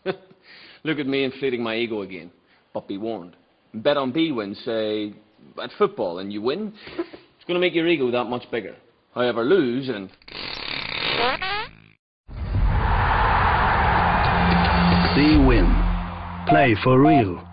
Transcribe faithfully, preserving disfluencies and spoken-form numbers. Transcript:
Look at me inflating my ego again. But be warned. Bet on Bwin, say, at football, and you win. It's going to make your ego that much bigger. However, lose and... Bwin. Play for real.